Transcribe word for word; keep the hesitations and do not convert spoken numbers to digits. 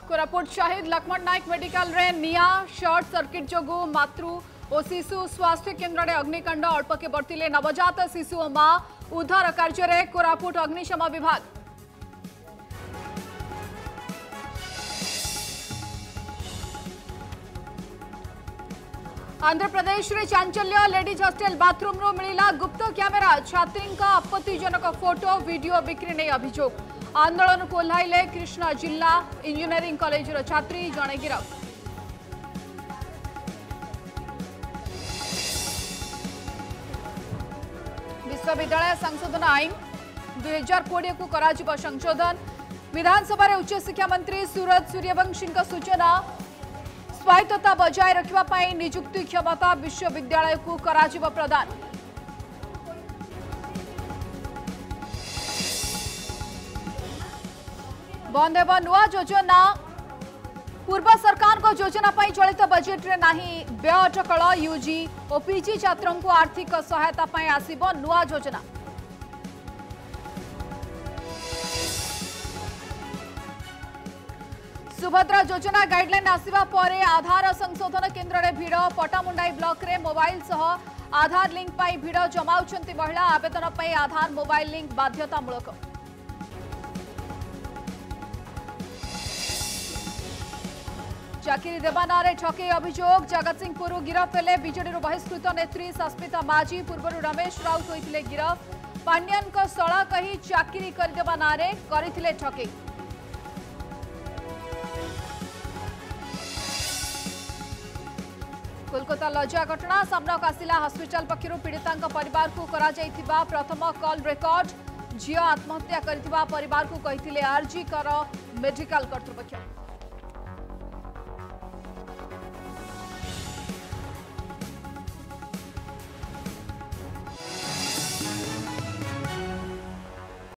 कोरापुट शहीद लक्ष्मण नायक मेडिकल रे निया शॉर्ट सर्किट जोगु मातृ और शिशु स्वास्थ्य केन्द्र में अग्निकांड अल्पके बढ़ते नवजात शिशु और मां उद्धार कार्य कोरापुट अग्निशम विभाग। आंध्र प्रदेश रे चांचल्य लेडीज हॉस्टल बाथरूम रू मिला गुप्त कैमेरा छात्री आपत्तिजनक फोटो वीडियो बिक्री नहीं अभियोग आंदोलन को ओह्लाइले कृष्णा जिला इंजीनियरिंग कॉलेज छात्री जड़े गिरफ। विश्वविद्यालय संशोधन आईन दुई हजार कोड़े को कराजिबो संशोधन विधानसभा उच्च शिक्षा मंत्री सूरज सूर्यवंशी सूचना स्वायत्तता बजाय रखा निजुक्ति क्षमता विश्वविद्यालय को कराजिबो प्रदान। बंद हेब नुआ योजना पूर्व सरकार को योजना पाई चलित बजेट रे नाही व्यय अटकल यूजी और पीजी छात्रों को आर्थिक सहायता पाई आसीबो नुआ योजना। सुभद्रा योजना गाइडलाइन आसिबा परे आधार संशोधन केन्द्र रे भिड़ पटामुंडाई ब्लॉक रे मोबाइल सह आधार लिंक पाई भिड़ जमाउछंती महिला आवेदन पाई आधार मोबाइल लिंक बाध्यतामूलक। चाकरी देवा नारे ठके अभियोग जगतसिंहपुर गिरफ हेले बीजेडी बहिष्कृत नेत्री सस्मिता माझी पूर्व रमेश राउत होते गिरफ पांड्यान शला कही चाकरी करदेवा नारे करथिले ठके। कोलकाता लज्जा घटना सामनाक आसिला हॉस्पिटल पक्षर पीड़िता परिवार को करा जाइथिबा प्रथम कॉल रेकर्ड झियो आत्महत्या करथिबा परिवार को कहिथिले आरजी कर मेडिकल कर्तृपक्ष।